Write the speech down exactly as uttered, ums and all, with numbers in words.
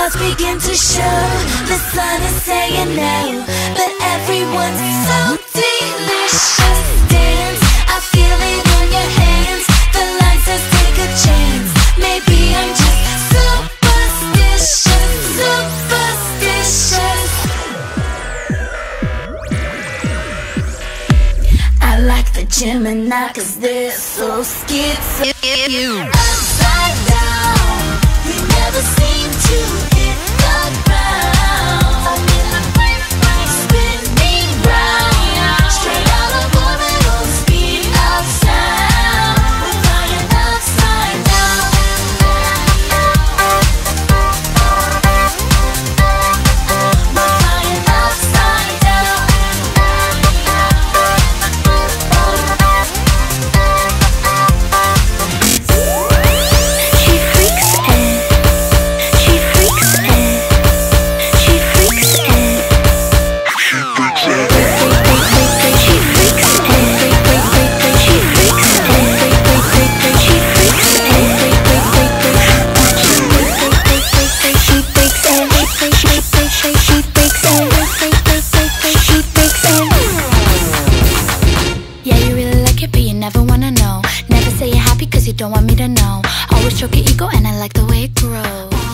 clouds begin to show. The sun is saying no, but everyone's so delicious. Dance, I feel it on your hands. The line says take a chance. Maybe I'm just superstitious, superstitious. I like the Gemini cause they're so schizo. Upside down, we never seem to hit the ground. I'm in a frame, frame, spinning round. Straight out of orbital speed of sound. We're flying upside down. We're flying upside down. Don't want me to know. Always stroke your ego and I like the way it grows.